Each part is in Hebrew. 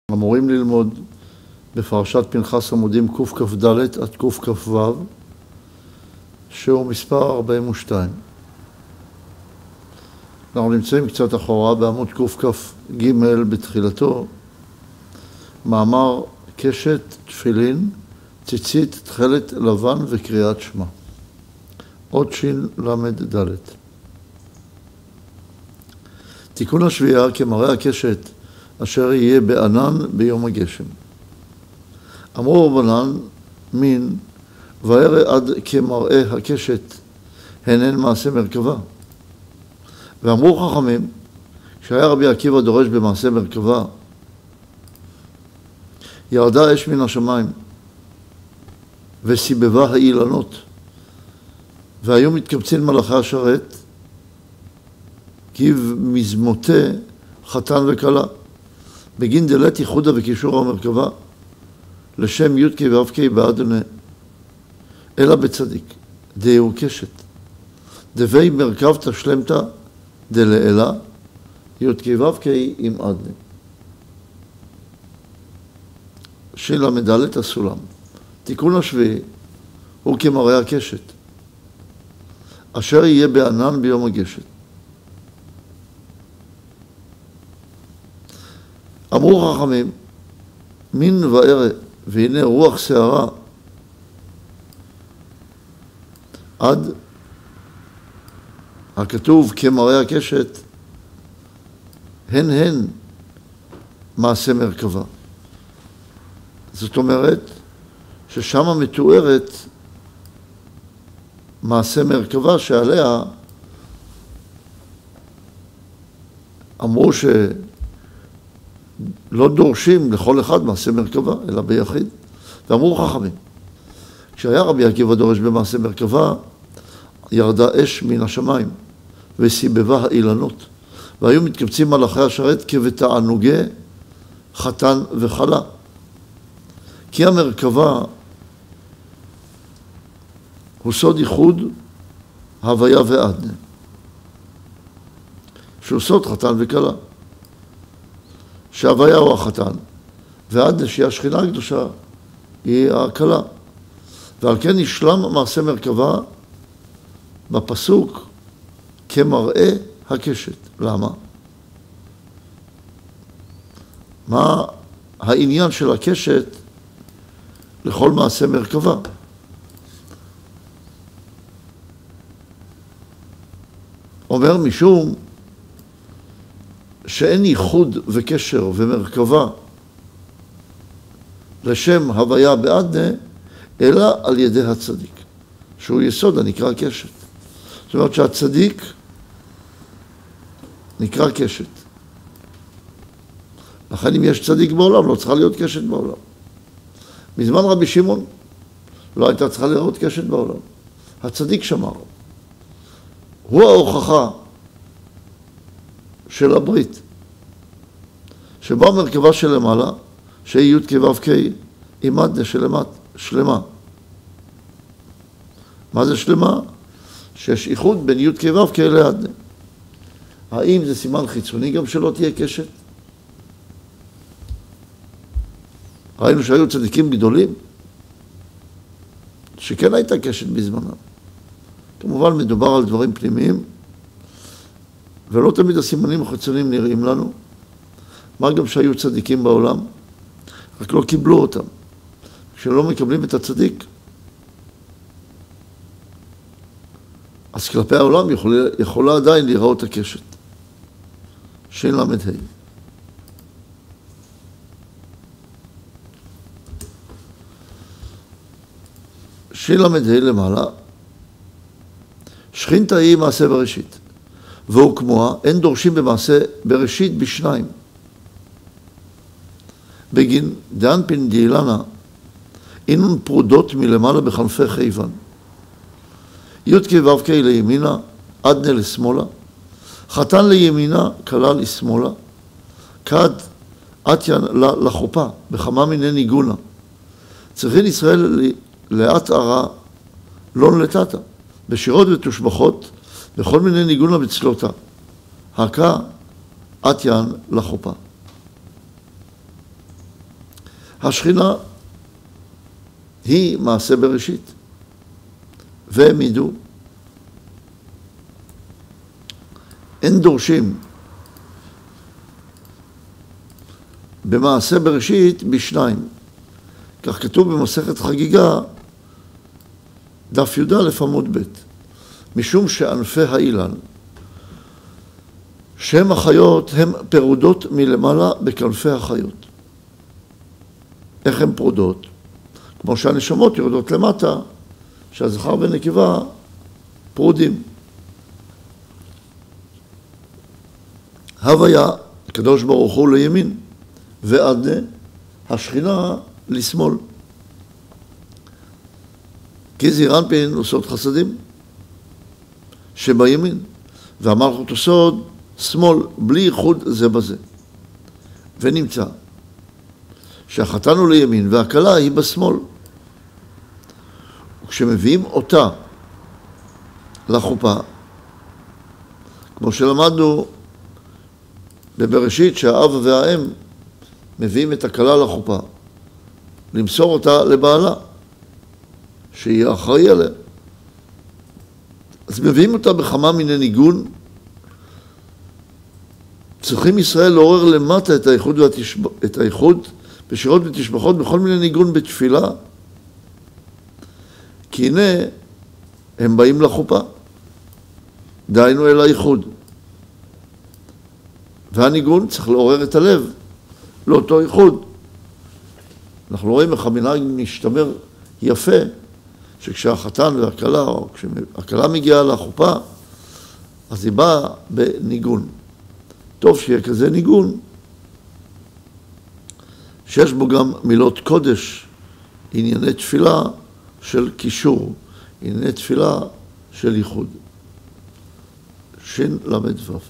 אמורים ללמוד בפרשת פנחס עמודים קכ"ד עד קכ"ו, שהוא מספר 42. אנחנו נמצאים קצת אחורה בעמוד קכ"ג בתחילתו, מאמר קשת, תפילין, ציצית, תכלת, לבן וקריאת שמע. עוד שין למד ד'. תיקון השביעה כמראה הקשת אשר יהיה בענן ביום הגשם. אמרו רבנן מין וירא עד כמראה הקשת הן מעשה מרכבה. ואמרו חכמים, כשהיה רבי עקיבא דורש במעשה מרכבה, ירדה אש מן השמיים וסיבבה האילנות, והיו מתקבצים מלאכי השרת כמזמותי חתן וכלה, בגין דלת ייחודה וקישור המרכבה, לשם י' ו' באדוני, אלא בצדיק, דהיהו קשת, דבי מרכב תשלמתה דלעילה, י' ו' עם אדני. שין למד הסולם. תיקון השביעי הוא כמראה הקשת, אשר יהיה בענן ביום הגשת. אמרו חכמים, מין וערא, והנה רוח שערה, עד הכתוב כמראה הקשת, הן מעשה מרכבה. זאת אומרת ששם מתוארת מעשה מרכבה שעליה אמרו שלא דורשים לכל אחד מעשה מרכבה, אלא ביחיד. ואמרו חכמים, כשהיה רבי עקיבא דורש במעשה מרכבה, ירדה אש מן השמיים וסיבבה האילנות, והיו מתקבצים מלאכי השרת כבתענוגי חתן וכלה. כי המרכבה הוא סוד ייחוד הוויה ועדנה, שהוא סוד חתן וכלה, שהוויה הוא החתן, ועדנה שהיא השכינה הקדושה היא הכלה. ועל כן נשלם מעשה מרכבה בפסוק כמראה הקשת. למה? מה העניין של הקשת לכל מעשה מרכבה? אומר משום שאין ייחוד וקשר ומרכבה לשם הוויה בעדנה, אלא על ידי הצדיק, שהוא יסוד הנקרא קשת. זאת אומרת שהצדיק נקרא קשת. לכן אם יש צדיק בעולם, לא צריכה להיות קשת בעולם. מזמן רבי שמעון לא הייתה צריכה לראות קשת בעולם. הצדיק שמר. הוא ההוכחה של הברית, שבה מרכבה שלמעלה, שהיא י' ו' עם אדנה שלמה. מה זה שלמה? שיש איחוד בין י' ו' לאדנה. האם זה סימן חיצוני גם שלא תהיה קשת? ראינו שהיו צדיקים גדולים שכן הייתה קשת בזמנם. כמובן מדובר על דברים פנימיים, ולא תמיד הסימנים החיצוניים נראים לנו. מה גם שהיו צדיקים בעולם, רק לא קיבלו אותם. כשלא מקבלים את הצדיק, אז כלפי העולם יכולה עדיין לראות הקשת. שין למד ה'. שין למד ה' למעלה, שכינתה היא מעשה בראשית, והוא כמוה, אין דורשים במעשה בראשית בשניים. בגין דאנפין דאילנה, אינון פרודות מלמעלה בכנפי חייבן. י' ו' לימינה, אדנה לשמאלה, חתן לימינה, כלה לשמאלה, כד עתיין לחופה, בכמה מיני ניגונה. צריכין ישראל לאט ערה, לא נלטתה, בשירות ותושבחות, בכל מיני ניגונה בצלותה. הקה עתיין לחופה. השכינה היא מעשה בראשית, והם ידעו. אין דורשים במעשה בראשית בשניים. כך כתוב במסכת חגיגה, דף י"א עמוד ב', משום שענפי האילן, שם החיות הם פרודות מלמעלה בכנפי החיות. איך הן פרודות? כמו שהנשמות יורדות למטה, שהזכר ונקבה פרודים. הוויה, הקדוש ברוך הוא לימין, ועדנה, השכינה לשמאל. כי זעיר אנפין הוא סוד חסדים שבימין, והמלכות הוא סוד שמאל, בלי ייחוד זה בזה. ונמצא שהחתן הוא לימין והכלה היא בשמאל. וכשמביאים אותה לחופה, כמו שלמדנו בבראשית שהאב והאם מביאים את הכלה לחופה, למסור אותה לבעלה, שיהיה אחראי עליה. אז מביאים אותה בכמה מיני ניגון. צריכים ישראל לעורר למטה את האיחוד בשירות ותשבחות בכל מיני ניגון בתפילה. כי הנה הם באים לחופה, דהיינו אל האיחוד. והניגון צריך לעורר את הלב לאותו איחוד. אנחנו רואים איך המנהג משתמר יפה, שכשהחתן והכלה, או כשהכלה מגיעה לחופה, אז היא באה בניגון. טוב שיהיה כזה ניגון, שיש בו גם מילות קודש, ענייני תפילה של קישור, ענייני תפילה של ייחוד. שין למד וו.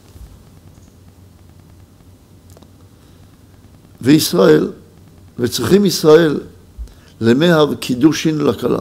וישראל, וצריכים ישראל למהב קידושין לכלה.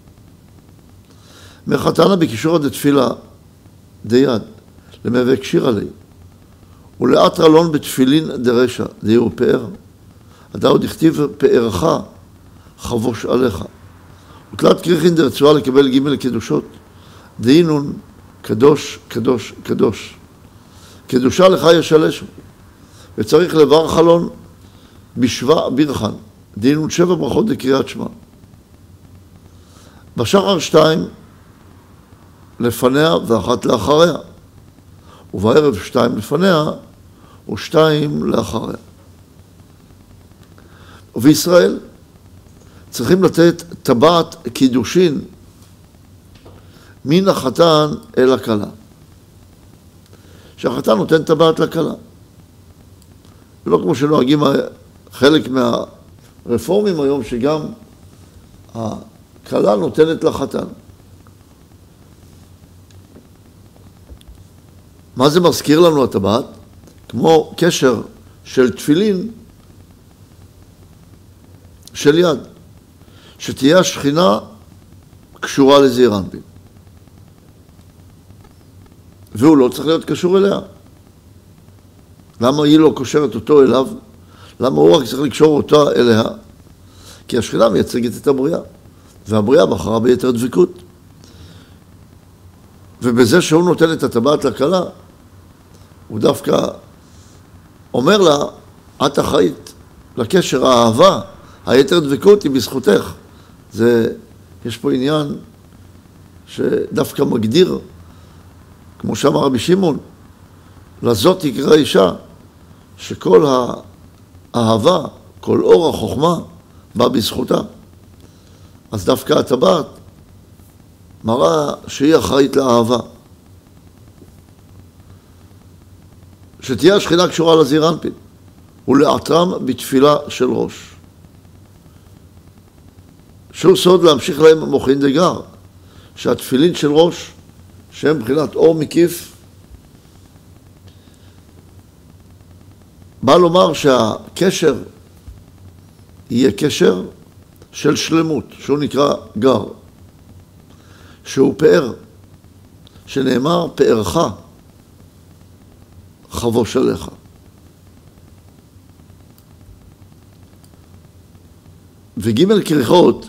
מחתנה בקישור עד תפילה דיד, למבק שיר עלי, ולאט רלון בתפילין דרשע, דיור פאר. הדאו דכתיב פארך חבוש עליך. ותלת קריחין דרצועה לקבל ג' קדושות, דהינון קדוש, קדוש, קדוש. קדושה לך ישלש, וצריך לבר חלון בשבע בירחן, דהינון 7 ברכות לקריאת שמע. בשחר 2 לפניה ואחת לאחריה, ובערב 2 לפניה ו2 לאחריה. ובישראל צריכים לתת טבעת קידושין מן החתן אל הכלה. שהחתן נותן טבעת לכלה. ולא כמו שנוהגים חלק מהרפורמים היום, שגם הכלה נותנת לחתן. מה זה מזכיר לנו הטבעת? כמו קשר של תפילין של יד, שתהיה השכינה קשורה לזעיר אנפין. והוא לא צריך להיות קשור אליה. למה היא לא קושרת אותו אליו? למה הוא רק צריך לקשור אותה אליה? כי השכינה מייצגת את הבריאה, והבריאה בחרה ביתר דבקות. ובזה שהוא נותן את הטבעת לכלה, הוא דווקא אומר לה, את אחראית לקשר, האהבה, היתר דבקות היא בזכותך. יש פה עניין שדווקא מגדיר, כמו שאמר רבי שמעון, לזאת יקרא אישה, שכל האהבה, כל אור החוכמה, בא בזכותה. אז דווקא הטבעת מראה שהיא אחראית לאהבה. שתהיה השכינה קשורה לזעיר אנפין, ולעטרם בתפילה של ראש. שהוא סוד להמשיך להם מוחין דגר, שהתפילין של ראש, שהם מבחינת אור מקיף, בא לומר שהקשר יהיה קשר של שלמות, שהוא נקרא גר, שהוא פאר, שנאמר פארך חבוש עליך. וג' כריכות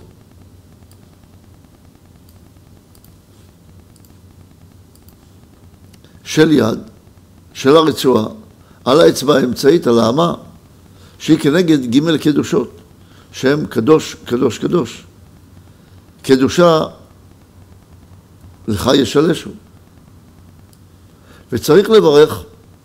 של יד, של הרצועה, על האצבע האמצעית, על האמה, שהיא כנגד ג' קדושות, שהם קדוש, קדוש, קדוש. קדושה לך ישלשו. וצריך לברך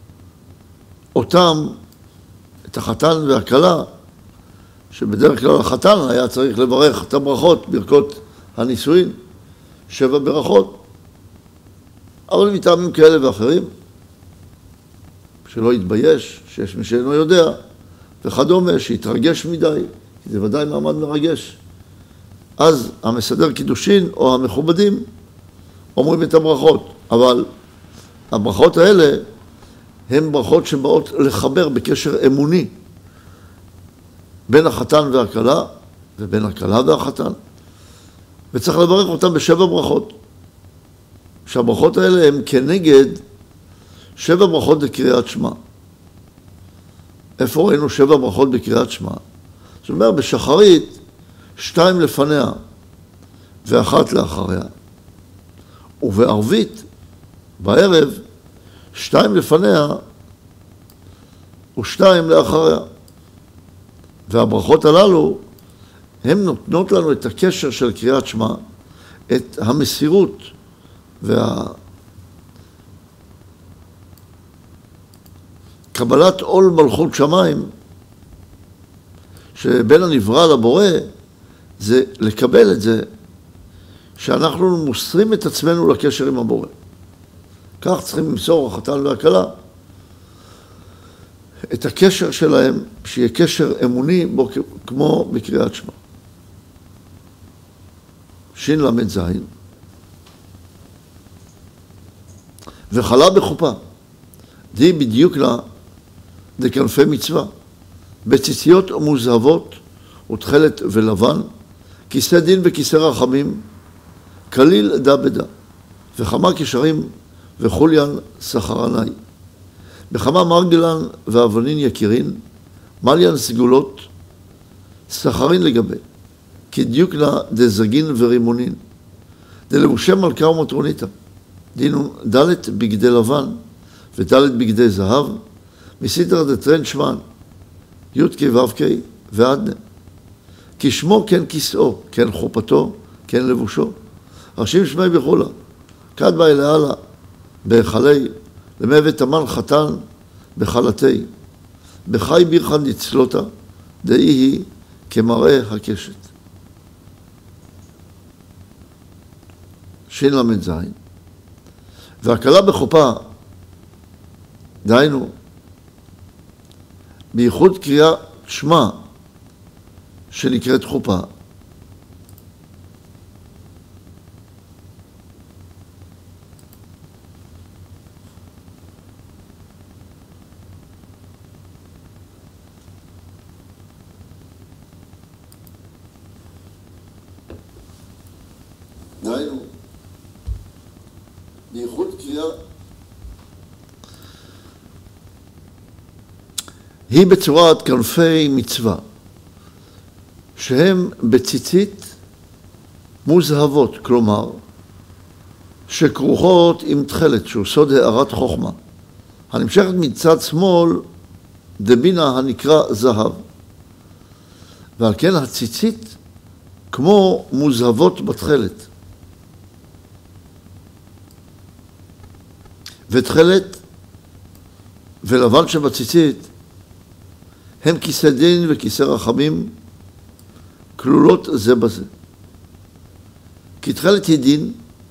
אותם, את החתן והכלה, שבדרך כלל החתן היה צריך לברך את הברכות, ברכות הנישואין, 7 ברכות, אבל מטעמים כאלה ואחרים, שלא יתבייש, שיש מי שאינו יודע, וכדומה, שיתרגש מדי, כי זה ודאי מעמד מרגש. אז המסדר קידושין או המכובדים אומרים את הברכות, אבל הברכות האלה הן ברכות שבאות לחבר בקשר אמוני בין החתן והכלה ובין הכלה והחתן, וצריך לברך אותם ב7 ברכות. שהברכות האלה הן כנגד 7 ברכות בקריאת שמע. איפה ראינו 7 ברכות בקריאת שמע? זאת אומרת, בשחרית 2 לפניה ו1 לאחריה, ובערבית בערב 2 לפניה ו2 לאחריה. והברכות הללו הן נותנות לנו את הקשר של קריאת שמע, את המסירות קבלת עול מלכות שמיים שבין הנברא לבורא, זה לקבל את זה שאנחנו מוסרים את עצמנו לקשר עם הבורא. כך צריכים למסור החתן והכלה את הקשר שלהם, שיהיה קשר אמוני בו כמו בקריאת שמע. שין למד זין. וחלה בחופה, די בדיוק לה דכנפי מצווה, בציציות מוזהבות ותכלת ולבן, כיסא דין וכיסא רחמים, כליל דה בדה, וכמה קשרים וחוליין סחרנאי, בכמה מרגלן ואבנין יקירין, מליין סגולות, סחרין לגבי, כדיוק לה דזגין ורימונין, דלבושי מלכה ומטרוניתה, דינו דלת בגדי לבן ודלת בגדי זהב, מסיתר דטרן שמן, י' ו' ועדנה. כי שמו כן כיסאו, כן חופתו, כן לבושו. ראשים שמי בחולה, כד באי להלה, בהיכלי, למוות אמן חתן, בחלתי. בחי בירחן נצלותה, דאי היא כמראה הקשת. שין למד זין. והכלה בחופה, דהיינו, בייחוד קריאה שמע שנקראת חופה, דהיינו, בייחוד קריאה היא בצורת כנפי מצווה, שהם בציצית מוזהבות, כלומר, שכרוכות עם תכלת, שהוא סוד הערת חוכמה, הנמשכת מצד שמאל דבינה הנקרא זהב. ועל כן הציצית כמו מוזהבות בתכלת. ותכלת ולבן שבציצית הם כיסא דין וכיסא רחמים, כלולות זה בזה. כי תכלת היא דין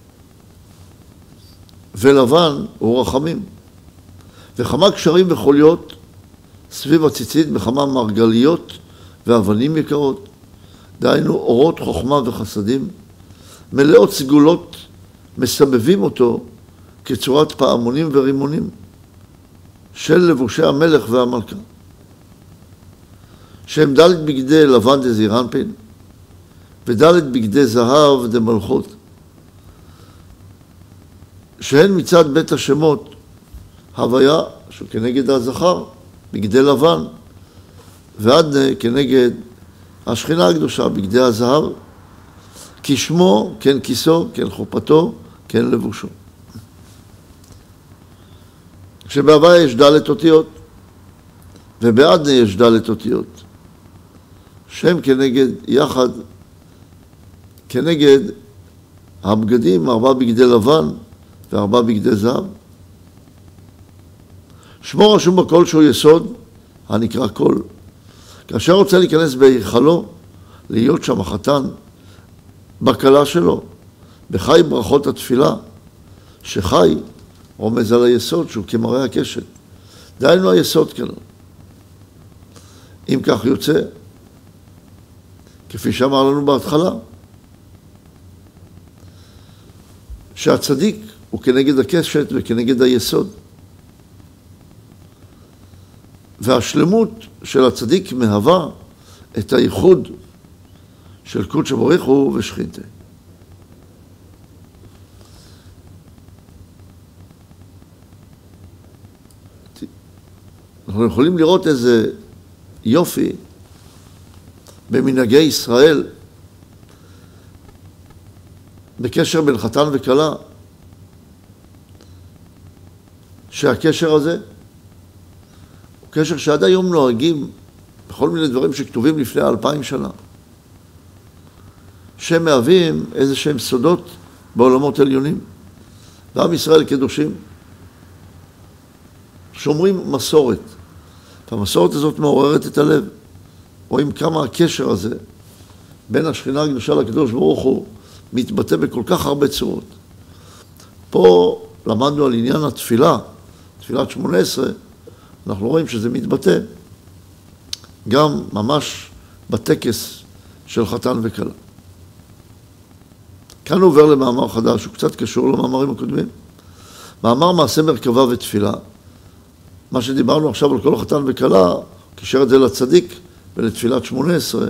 ולבן הוא רחמים. וכמה קשרים וחוליות סביב הציצית, בכמה מרגליות ואבנים יקרות, דהיינו אורות חוכמה וחסדים, מלאות סגולות, מסבבים אותו כצורת פעמונים ורימונים של לבושי המלך והמלכה, שהם דלת בגדי לבן דזעיר אנפין ודלת בגדי זהב דמלכות, שהן מצד בית השמות הוויה שכנגד הזכר בגדי לבן, ועדנה כנגד השכינה הקדושה, בגדי הזהב, כשמו, כן כיסו, כן חופתו, כן לבושו. כשבהוויה יש ד' אותיות, ובאדנה יש ד' אותיות. שם כנגד, יחד, כנגד הבגדים, 4 בגדי לבן ו4 בגדי זהב. שמו רשום בכל שהוא יסוד, הנקרא כל. כאשר רוצה להיכנס בהיכלו, להיות שם החתן, בקלה שלו, בחי ברכות התפילה, שחי רומז על היסוד שהוא כמראה הקשת. דהיינו היסוד כאן. אם כך יוצא, כפי שאמר לנו בהתחלה, שהצדיק הוא כנגד הקשת וכנגד היסוד. והשלמות של הצדיק מהווה את הייחוד של קודש בריך הוא ושכינתה. אנחנו יכולים לראות איזה יופי במנהגי ישראל בקשר בין חתן וכלה, שהקשר הזה הוא קשר שעד היום נוהגים בכל מיני דברים שכתובים לפני 2000 שנה, שמהווים איזה שהם סודות בעולמות עליונים. ועם ישראל קדושים שומרים מסורת, והמסורת הזאת מעוררת את הלב. רואים כמה הקשר הזה בין השכינה הקדושה לקדוש ברוך הוא מתבטא בכל כך הרבה צורות. פה למדנו על עניין התפילה, תפילת 18, אנחנו רואים שזה מתבטא גם ממש בטקס של חתן וכלה. כאן הוא עובר למאמר חדש, הוא קצת קשור למאמרים הקודמים. מאמר מעשה מרכבה ותפילה. מה שדיברנו עכשיו על כל חתן וכלה, קישר את זה לצדיק ולתפילת 18,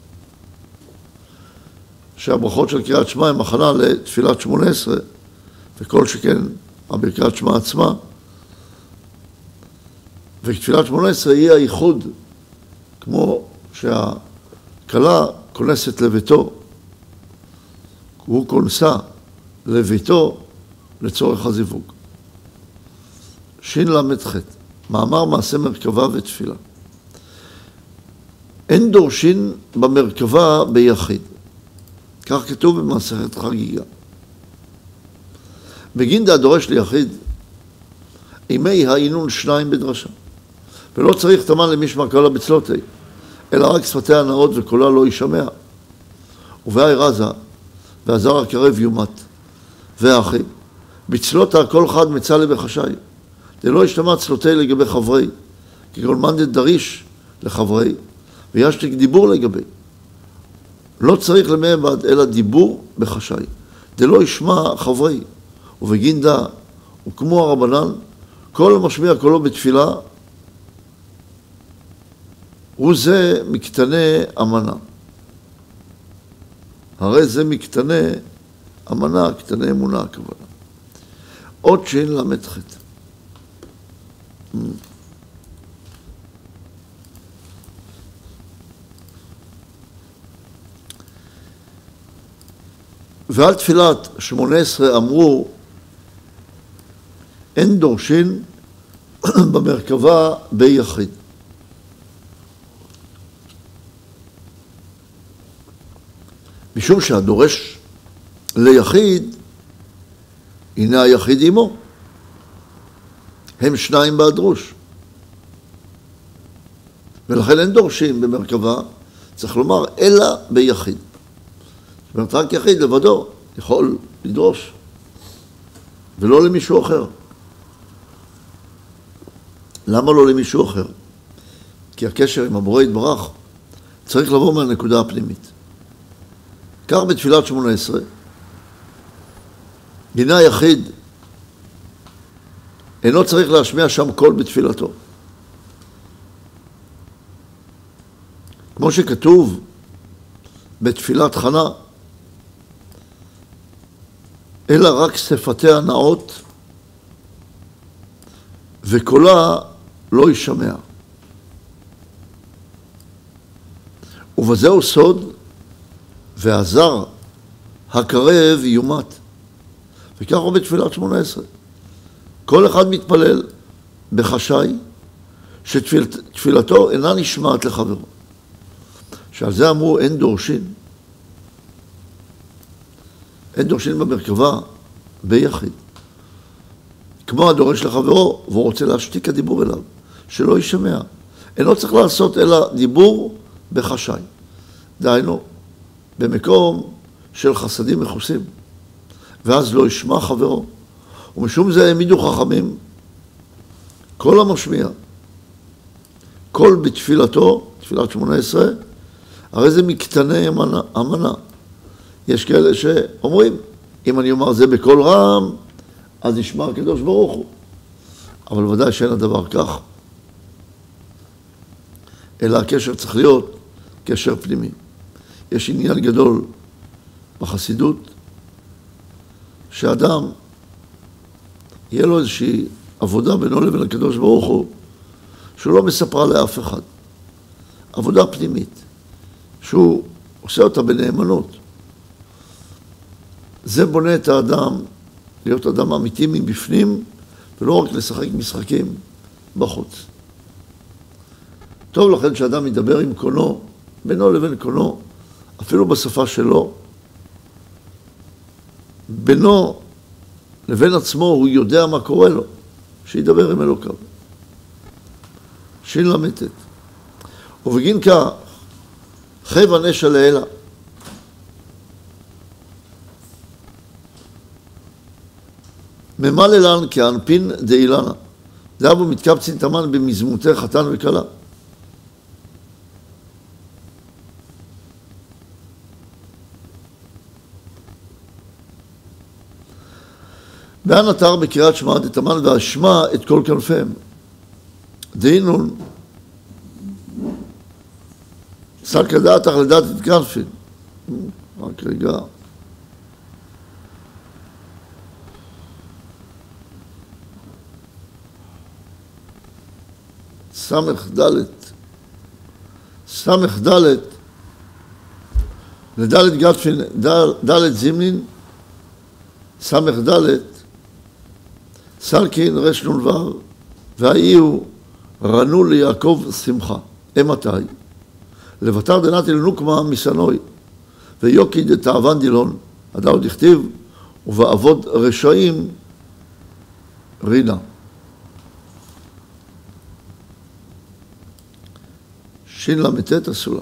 שהברכות של קריאת שמע הם הכנה לתפילת 18, וכל שכן הברכת שמע עצמה. ותפילת 18 היא הייחוד, כמו שהכלה כונסת לביתו, הוא כונסה לביתו לצורך הזיווג. שין למד ח', מאמר מעשה מרכבה ותפילה. אין דורשין במרכבה ביחיד. כך כתוב במסכת חגיגה. בגינדה דורש ליחיד, ימי העינון 2 בדרשה. ולא צריך תמן למשמע קלה בצלותי, אלא רק שפתיה נאות וקולה לא יישמע. ובהי רזה, והזר הקרב יומת, והאחי, בצלותה כל חד מצא לבחשי. זה לא ישתמע צלותי לגבי חברי, כי כל מנדת דריש לחברי, וישתיק דיבור לגבי. לא צריך למעבד אלא דיבור בחשי. זה לא ישמע חברי. ובגינדה, וכמו הרבנן, כל משמיע קולו בתפילה, הוא זה מקטנה אמנה. הרי זה מקטנה אמנה, קטנה אמונה הכוונה. עוד שין למד ח'. ועל תפילת 18 אמרו, אין דורשין במרכבה ביחיד. משום שהדורש ליחיד, הנה היחיד עמו. הם 2 בהדרוש. ולכן אין דורשים במרכבה, צריך לומר, אלא ביחיד. זאת אומרת, רק יחיד לבדו יכול לדרוש, ולא למישהו אחר. למה לא למישהו אחר? כי הקשר עם הבורא יתברך צריך לבוא מהנקודה הפנימית. כך בתפילת 18, גינה היחיד אינו צריך להשמיע שם קול בתפילתו. כמו שכתוב בתפילת חנה, אלא רק שפתיה נאות וקולה לא יישמע. ובזהו סוד, והזר הקרב יומת. וכך הוא בתפילת 18. כל אחד מתפלל בחשאי, שתפילתו אינה נשמעת לחברו. שעל זה אמרו אין דורשין. אין דורשין במרכבה ביחיד. כמו הדורש לחברו, והוא רוצה להשתיק הדיבור אליו, שלא יישמע. אינו צריך לעשות אלא דיבור בחשאי. דהיינו, במקום של חסדים מכוסים, ואז לא ישמע חברו. ומשום זה העמידו חכמים, כל המשמיע, כל בתפילתו, תפילת 18, הרי זה מקטני אמנה. יש כאלה שאומרים, אם אני אומר זה בקול רם, אז נשמע הקדוש ברוך הוא. אבל ודאי שאין הדבר כך. אלא הקשר צריך להיות קשר פנימי. יש עניין גדול בחסידות, שאדם יהיה לו איזושהי עבודה בינו לבין הקדוש ברוך הוא, שהוא לא מספרה לאף אחד. עבודה פנימית, שהוא עושה אותה בנאמנות. זה בונה את האדם להיות אדם אמיתי מבפנים, ולא רק לשחק משחקים בחוץ. טוב לכן שאדם ידבר עם קונו, בינו לבין קונו, אפילו בשפה שלו, בינו לבין עצמו הוא יודע מה קורה לו, שידבר עם אלוקיו. שין למתת. ובגין כך, חייב נשא לאלה. ממלא לן כאנפין דאילנה. דאבו מתקבצין תמן במזמותי חתן וכלה. ואן אתר בקריאת שמע דתמן והשמע את כל כנפיהם. דהינון סלקא דעתך לדעת את כנפין. רק רגע. סמך דלת לדלת גדפין, דלת זימנין, סמך דלת, סלקין רש נולבר, והאיהו רנו ליעקב שמחה. אמתי? לבטר דנתי לנוקמה מסנוי, ויוקי דתאוון דילון, הדאוד הכתיב, ובעבוד רשעים רינה. שין למתת הסולה.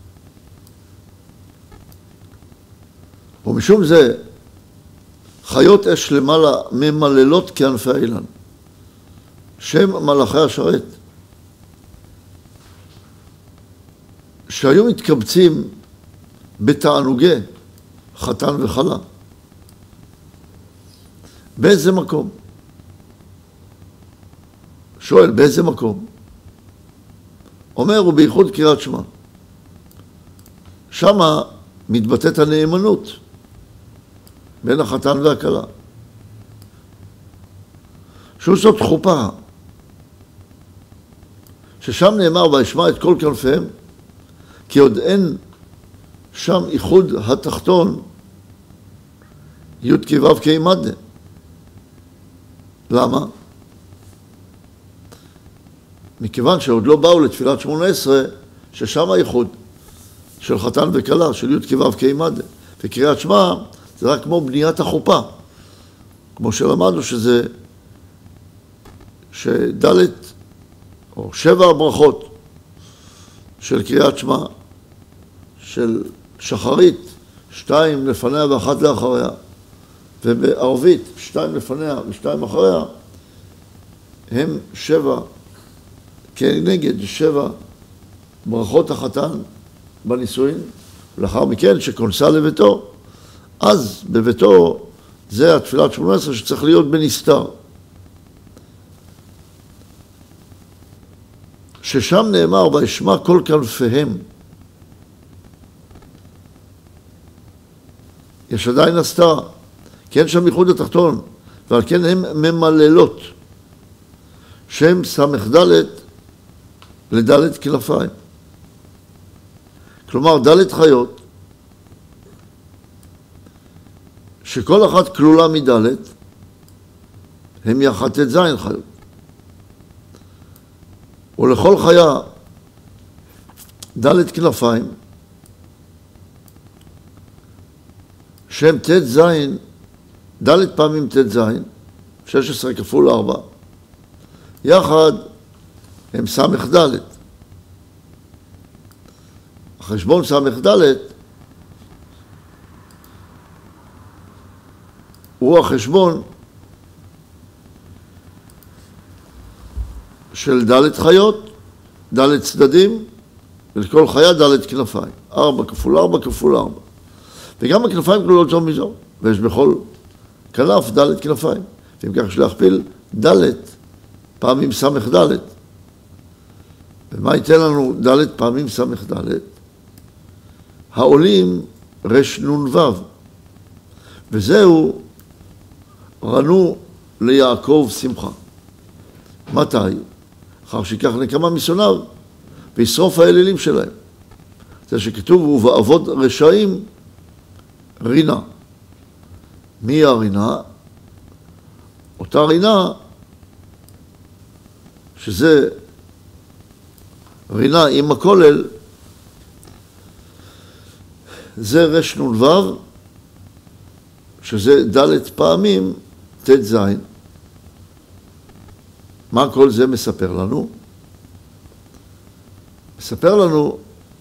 ומשום זה, חיות אש למעלה ממללות כענפי האילן. שם מלאכי השרת. שהיו מתקבצים בתענוגי חתן וחלה. באיזה מקום? שואל, באיזה מקום? אומר, ובייחוד קריאת שמע. שמה מתבטאת הנאמנות בין החתן והכלה. שהוא זאת חופה, ששם נאמר וישמע את כל כנפיהם, כי עוד אין שם איחוד התחתון י' כו' כ' מדנה. למה? מכיוון שעוד לא באו לתפילת 18, ששם האיחוד של חתן וכלה, של י' כו' כ' מדנה. וקריאת שמע זה רק כמו בניית החופה, כמו שלמדנו שזה שדלת או 7 הברכות של קריאת שמע, של שחרית, 2 לפניה ו1 לאחריה, ובערבית 2 לפניה ו2 אחריה, הם 7 כנגד 7 ברכות החתן בנישואין, ולאחר מכן שכונסה לביתו, אז בביתו זה התפילת 18 שצריך להיות בנסתר. ששם נאמר וישמע כל כנפיהם. יש עדיין הסתרה, כי אין שם ייחוד התחתון, ועל כן הן ממללות, שם סמך דלת לדלת כנפיים. כלומר, ד' חיות, שכל אחת כלולה מד', הם יחד ט' חיות. ולכל חיה ד' כנפיים, שהם ט' ד' פעמים ט' 16 כפול 4, יחד הם סמך ד'. החשבון סמך ד' הוא החשבון של ד' חיות, ד' צדדים, ולכל חיה ד' כנפיים. 4 כפול 4 כפול 4. וגם הכנפיים כלולות זו מזו, ויש בכל כנף ד' כנפיים. ואם כך יש להכפיל ד' פעמים סמך ד'. ומה ייתן לנו ד' פעמים סמך ד'? העולים רש נון וו. וזהו רנו ליעקב שמחה. מתי? אחר שיקח נקמה משונאיו וישרוף האלילים שלהם. זה שכתוב, ובעבוד רשעים רינה. מי הרינה? אותה רינה, שזה רינה עם הכולל, זה רש נון וו, שזה ד' פעמים ט' ז'. מה כל זה מספר לנו? מספר לנו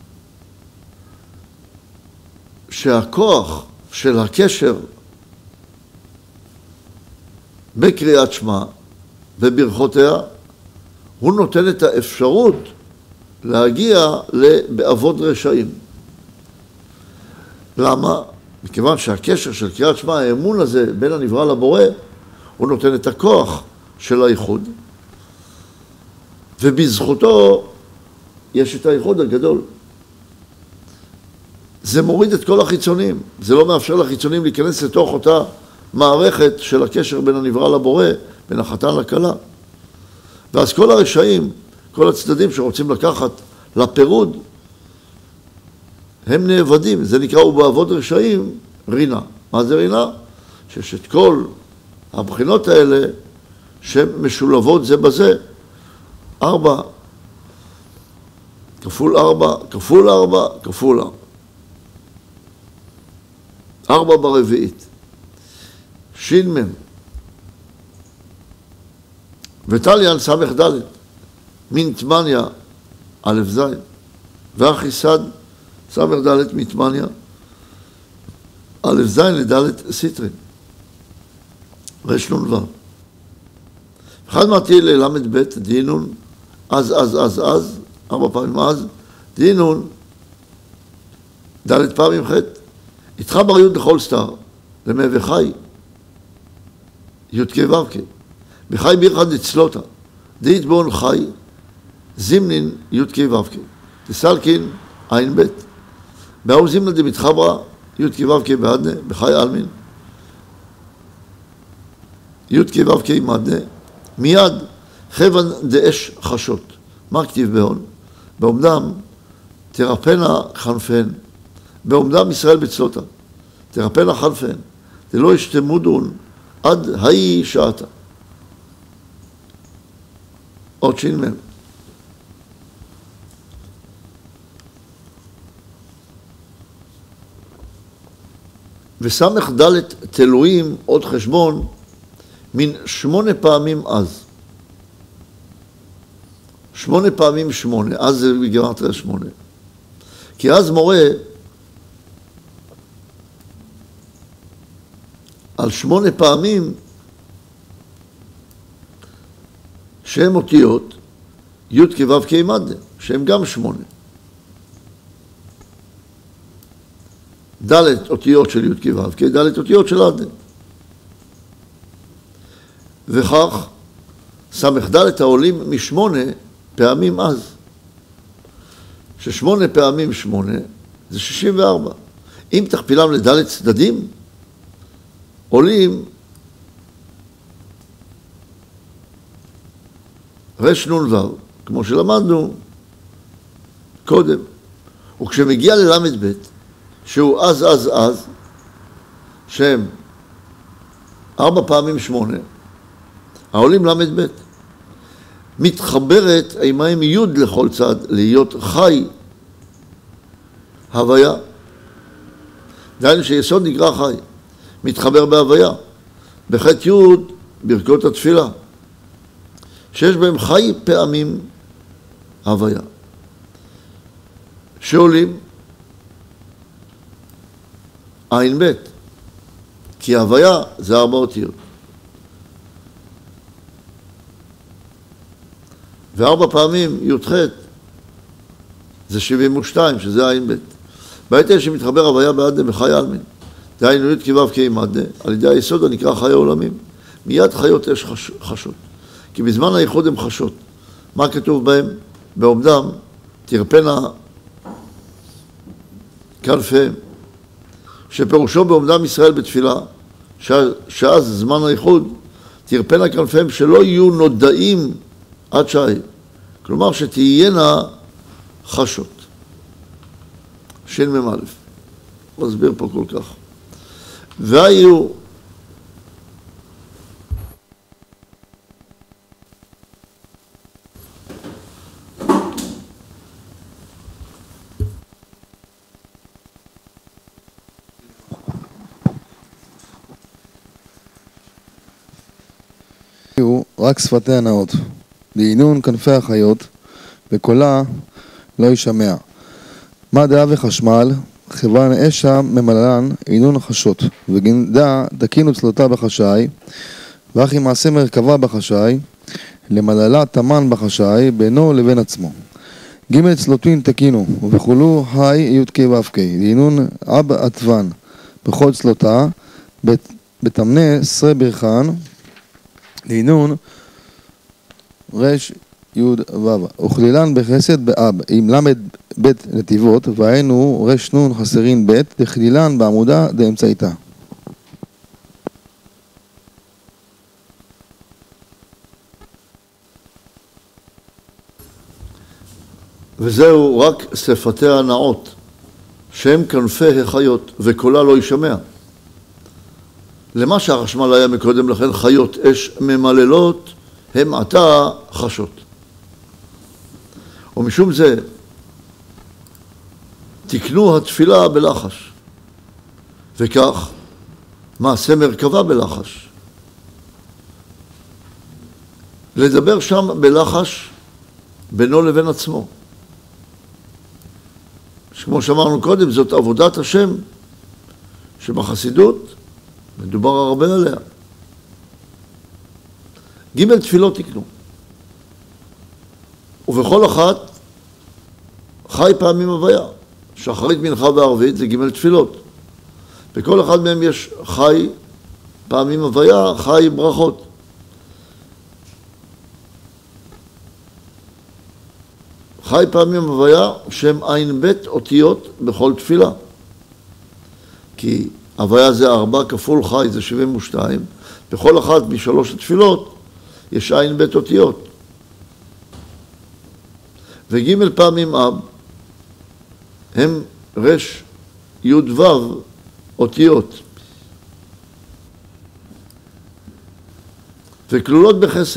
שהכוח של הקשר בקריאת שמע וברכותיה, הוא נותן את האפשרות להגיע לבעבוד רשעים. למה? מכיוון שהקשר של קריאת שמע, האמון הזה בין הנברא לבורא, הוא נותן את הכוח של הייחוד, ובזכותו יש את הייחוד הגדול. זה מוריד את כל החיצונים, זה לא מאפשר לחיצונים להיכנס לתוך אותה מערכת של הקשר בין הנברא לבורא, בין החתן לכלה. ואז כל הרשעים, כל הצדדים שרוצים לקחת לפירוד, הם נאבדים. זה נקרא ובעבוד רשעים רינה. מה זה רינה? שיש את כל הבחינות האלה שמשולבות זה בזה. 4 כפול 4 כפול 4 כפול 4. 4 ברביעית. ש"מ. ותליין סמך ד' מנתמניה א' ז' והחיסד סמך ד' מתמניה א' ז' לד' סיטרין רש נון וו. אחד מעתי ללמד ב' דינון אז 4 פעמים אז דינון ד' פעמים ח' התחבר י' לכל סתר למי וחי י' כ' ו' כ' בחי ביחד דצלותה דית בון חי זימנין י' כ' ו' כ' תסלקין עין ב' באו זימנה דמתחברה י' כ' ו' כ' בעדנה בחי אלמין י' כ' ו' כ' מעדנה מיד חבן דאש חשות. מה כתיב בהון? בעומדם תרפנה חנפן, בעומדם ישראל בצלותה תרפנה חנפן, דלא ישתמודון עד היי שעתה. עוד ש"מ. וסמך ד' תלויים עוד חשבון מן 8 פעמים אז. 8 פעמים 8, אז זה בגימטריה 8. כי אז מורה על 8 פעמים שהם אותיות י' כ' ו' כ' מד"ה, שהם גם 8. ד' אותיות של י' כ' ו' כ', ד' אותיות של עדנה. וכך סמך ד' העולים מ8 פעמים אז. ש8 פעמים 8 זה 64. אם תכפילם לד' צדדים, עולים רש נון וו, כמו שלמדנו קודם. וכשמגיע ללמד ב' שהוא אז, שהם 4 פעמים 8, העולים למד ב' מתחברת עמהם י' לכל צד, להיות חי הוויה. דהיינו שיסוד נקרא חי, מתחבר בהוויה. בחטא י' ברכות התפילה, שיש בהם חי פעמים הוויה, שעולים עין ב', כי הוויה זה 4 אותיות. ו4 פעמים י"ח זה 72, שזה עין ב'. בעת שמתחבר הוויה באדם וחי עלמין, דהיינו י' כו' כעימדה, על ידי היסוד הנקרא חיי העולמים. מיד חיות אש חשות, כי בזמן הייחוד הם חשות. מה כתוב בהם? בעומדם תרפנה כנפיהם, שפירושו בעומדם ישראל בתפילה, שאז זמן הייחוד תרפנה כנפיהם, שלא יהיו נודעים עד שעה, כלומר שתהיינה חשות. שמ"א מסביר פה כל כך. והיו רק שפתי הנאות, לעינון כנפי החיות, וקולה לא יישמע. מה דעה וחשמל, כיוון אשה ממללן עינון חשות, וגינדה דקינו צלותה בחשאי, ואחי מעשה מרכבה בחשאי, למללה תמן בחשאי, בינו לבין עצמו. ג' צלותין תקינו, ובכולו היי י' כ' ו' כ', לעינון אב עטבן, בכל צלותה, בתמנה שרי ברכן, לעינון רש י' ו', וכלילן בחסד באב, עם למד ב' נתיבות, והיינו רש נון חסרין ב', דכלילן בעמודה דאמצעיתה. וזהו רק שפתי הנאות, שהם כנפי החיות, וקולה לא יישמע. למה שהחשמל היה מקודם לכן חיות אש ממללות, הם עתה חשות. ומשום זה תקנו התפילה בלחש, וכך מעשה מרכבה בלחש. לדבר שם בלחש בינו לבין עצמו. כמו שאמרנו קודם, זאת עבודת השם שבחסידות מדובר הרבה עליה. ג' תפילות תקנו, ובכל אחת חי פעמים הוויה. שחרית, מנחה וערבית זה ג' תפילות. בכל אחד מהם יש חי פעמים הוויה, חי ברכות. חי פעמים הוויה שהם עין ב' אותיות בכל תפילה. כי הוויה זה 4 כפול חי זה 72, בכל אחת משלוש התפילות יש עין ב' אותיות. וג' פעמים אב הם רש י' ו' אותיות. וכלולות בחסד,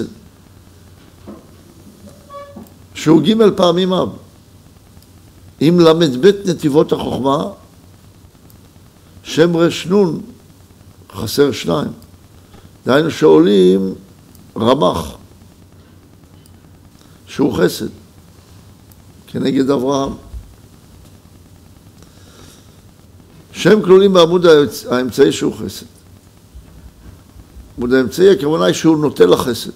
שהוא ג' פעמים אב, עם למד ב' נתיבות החוכמה, שם רש נון חסר 2. דהיינו שעולים רמח, שהוא חסד, כנגד אברהם. שהם כלולים בעמוד האמצעי שהוא חסד. עמוד האמצעי הכוונה היא שהוא נוטה לחסד.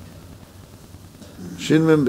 שמ"ב.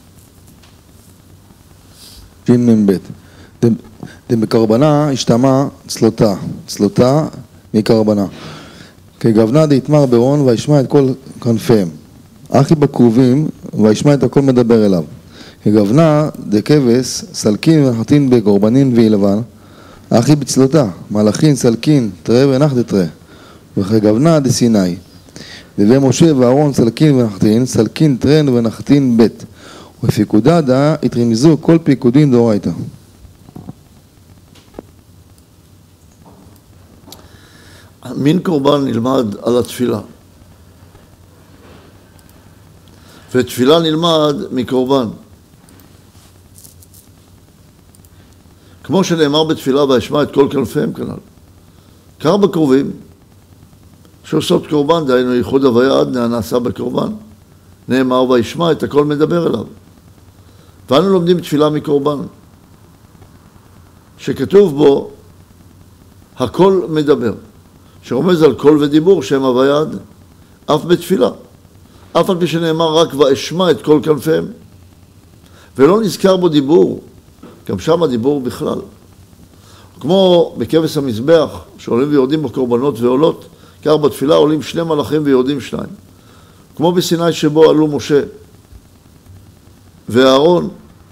שמ"ב. דמקרבנה השתמע צלותה, צלותה מקרבנה. כגוונה דהתמר ברון וישמע את כל כנפיהם. אחי בקרובים וישמע את הכל מדבר אליו. כגוונה דכבש סלקין ונחתין בקורבנין ואילבן. אחי בצלותה מלאכין סלקין תראה ונח דתראה. וכגוונה דסיני. דבי משה ואהרון סלקין ונחתין, סלקין תרן ונחתין בית. ופיקודה דה התרמזו כל פיקודין דאורייתא. מין קורבן נלמד על התפילה. ותפילה נלמד מקורבן. כמו שנאמר בתפילה, וישמע את כל כנפיהם כנ"ל. כך בקרובים, שעושות קורבן, דהיינו ייחוד הוויה עד נעשה בקורבן. נאמר וישמע את הכל מדבר אליו. ואנו לומדים תפילה מקורבן, שכתוב בו הכל מדבר, שרומז על קול ודיבור שהם הוויה עד, אף בתפילה. אף על פי שנאמר רק ואשמע את כל כנפיהם. ולא נזכר בו דיבור, גם שם הדיבור בכלל. כמו בכבש המזבח, שעולים ויורדים בקורבנות ועולות, כך בתפילה עולים 2 מלאכים ויורדים 2. כמו בסיני שבו עלו משה ואהרון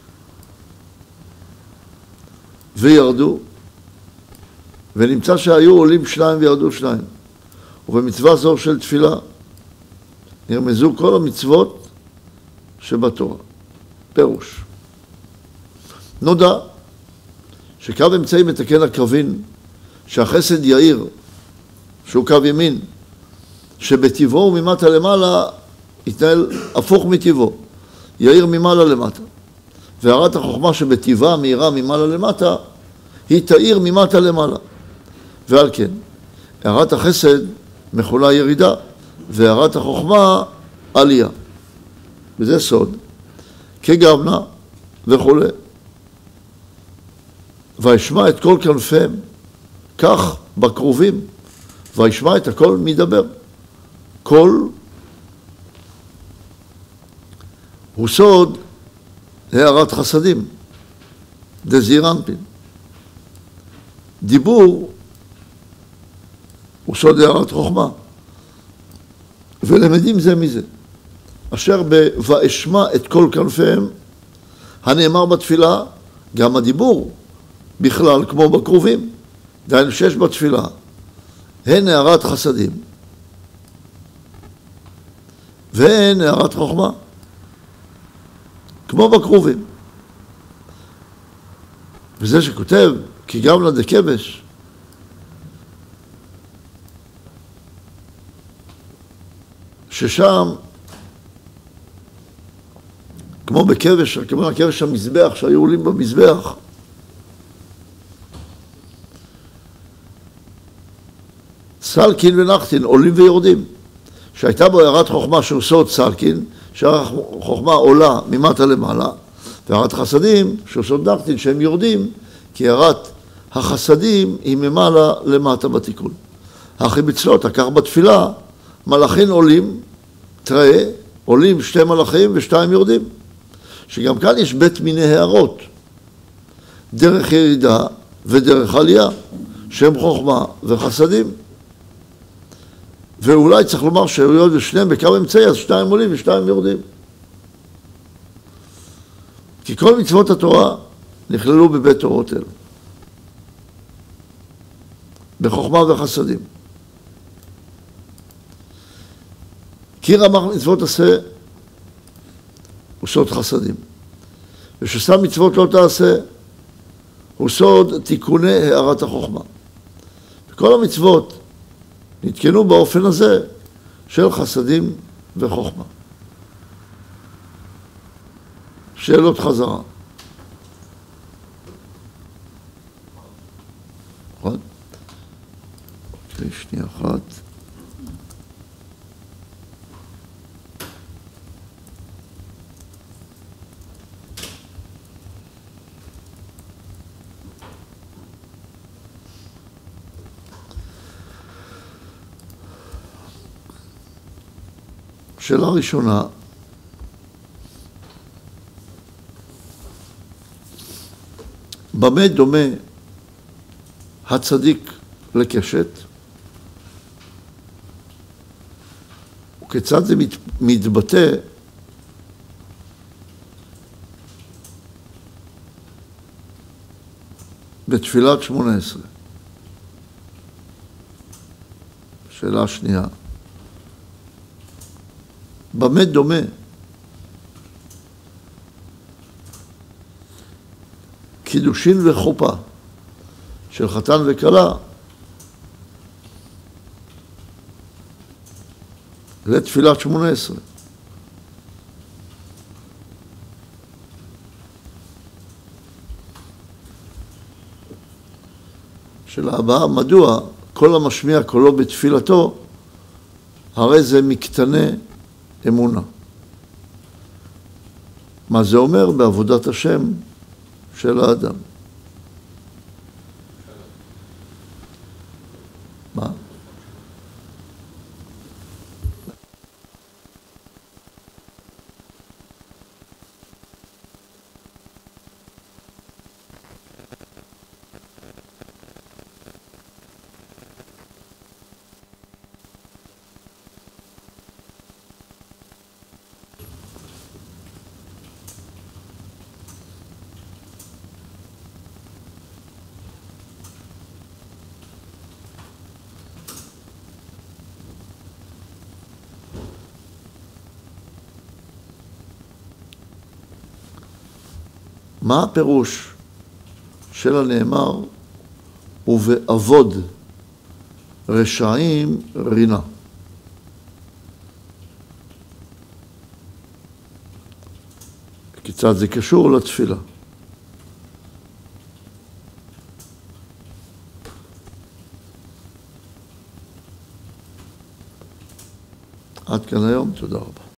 וירדו, ונמצא שהיו עולים 2 וירדו 2. ובמצווה זו של תפילה נרמזו כל המצוות שבתורה. פירוש. נודע שקו אמצעי מתקן הקרבין, שהחסד יאיר, שהוא קו ימין, שבטבעו וממטה למעלה יתנהל הפוך מטבעו, יאיר ממעלה למטה. והערת החוכמה שבטבעה מאירה ממעלה למטה, היא תאיר ממטה למעלה. ועל כן, הערת החסד מכונה ירידה, והערת החוכמה עלייה. וזה סוד, כגוונה וכו'. וישמע את כל כנפיהם, כך בקרובים, וישמע את הכל מדבר. קול הוא סוד הערת חסדים, דזעיר אנפין. דיבור הוא סוד הערת חוכמה. ולמדים זה מזה. אשר ב"ואשמע את כל כנפיהם", הנאמר בתפילה, גם הדיבור בכלל כמו בקרובים, דהיינו שיש בתפילה, הן הערת חסדים והן הערת חוכמה, כמו בקרובים. וזה שכותב, כי גם לדכבש, ששם, כמו בכבש, כמו הכבש המזבח, שהיו עולים במזבח, סלקין ונחתין, עולים ויורדים, שהייתה בו הערת חוכמה שהוא סוד סלקין, שהחוכמה עולה ממטה למעלה, והערת חסדים שהוא סוד נחתין, שהם יורדים, כי הערת החסדים היא ממעלה למטה בתיקון. הכי בצלות, כך בתפילה, מלאכים עולים, תראה, עולים 2 מלאכים ו2 יורדים. שגם כאן יש בית מיני הערות, דרך ירידה ודרך עלייה, שהם חוכמה וחסדים. ואולי צריך לומר שהיות ושניהם בקו אמצעי, אז 2 עולים ו2 יורדים. כי כל מצוות התורה נכללו בבית אורות אלו, בחוכמה וחסדים. כי רמ"ח מצוות עשה הוא סוד חסדים, וששם מצוות לא תעשה הוא סוד תיקוני הערת החוכמה. וכל המצוות נתקנו באופן הזה של חסדים וחוכמה. שאלות חזרה. נכון? שנייה אחת. שאלה ראשונה, במה דומה הצדיק לקשת? וכיצד זה מתבטא בתפילת 18? שאלה שנייה, במה דומה קידושין וחופה של חתן וכלה לתפילת 18. שאלה הבאה, מדוע כל המשמיע קולו בתפילתו, הרי זה מקטנה אמונה. מה זה אומר בעבודת השם של האדם? מה? מה הפירוש של הנאמר ובעבוד רשעים רינה? כיצד זה קשור לתפילה? עד כאן היום, תודה רבה.